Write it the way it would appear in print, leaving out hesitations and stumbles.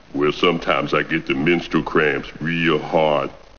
Well, sometimes I get the menstrual cramps real hard.